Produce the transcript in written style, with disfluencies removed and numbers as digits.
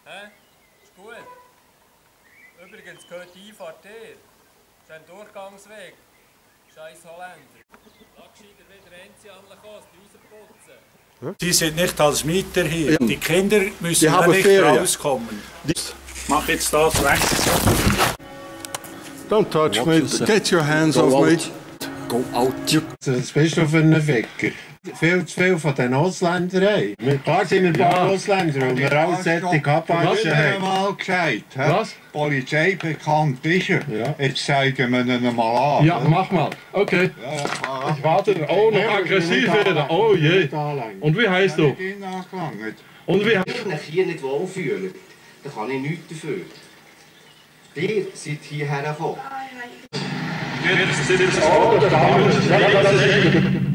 Hä? Ist gut. Übrigens gehört die Einfahrt her. Das ist ein Durchgangsweg. Scheiß Holländer. Lass gescheiter wieder Enzianle kommen, die rausputzen. Sie sind nicht als Mieter hier. Ja. Die Kinder müssen Die haben nicht Ferien. rauskommen. Mach jetzt das weg. Don't touch me. Get your hands off me. Go out. Was bist du für einen Wecker? Viel zu viel von den Ausländern. Klar sind wir ein paar Ausländer, und wir alle solche Kapazen haben. Mal gesagt, Was? Polizei bekannt ist er. Ja. Jetzt zeigen wir ihn mal an. Ja, mach mal. Okay. Ich warte. Oh, noch aggressiv werden. Oh je. Und wie heißt du? Und wie Wenn ich mich hier nicht wohlfühle, dann kann ich nichts dafür. Ihr seid hierher gekommen. Jetzt sind es alle.